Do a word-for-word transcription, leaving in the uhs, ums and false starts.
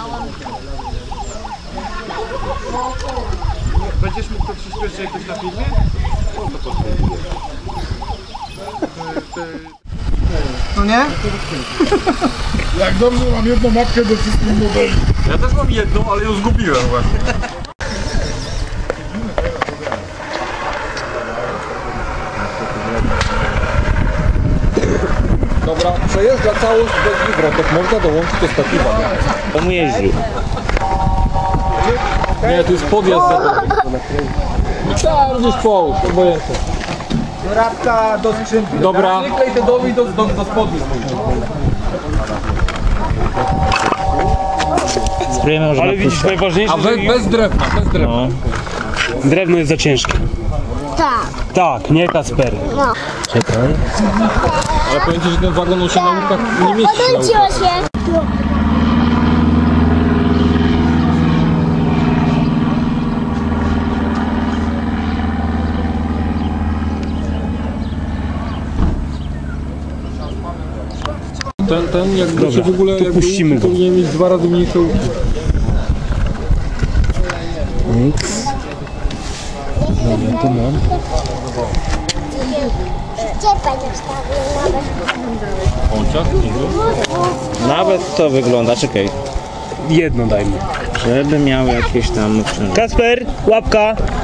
Będziesz mógł to przyspieszyć jakoś na filmie? O, to potrzebuje. No nie? Jak dobrze mam jedną mapkę do wszystkich modeli. Ja też mam jedną, ale ją zgubiłem właśnie. Dobra, przejeżdża całość bez wywrotów, można dołączyć do statywa. On jeździł. Nie, to jest podjazd za to. Tak, gdzieś połóż, obojętnie. Radka do skrzynki. Dobra. Nie klej te domy do, do, do spodni. Spróbujemy może. Ale widzisz, najważniejsze, A be, bez drewna, bez drewna. No. Drewno jest za ciężkie. Tak. Tak, nie Kasper. No. Czekaj. Ale powiem ci, że ten wagon on się na łupkach nie mieści na Podłączyło łupkach. się. Ten, ten jakby Dobra, się w ogóle to jakby puścimy go. powinien mieć dwa razy mniejsze łuki. X. Dobra, tu mam. Gdzie pani wstawił nawet? Chociaż? Nawet to wygląda, czekaj. Jedno daj mi. Żeby miał jakieś tam... Kasper, łapka!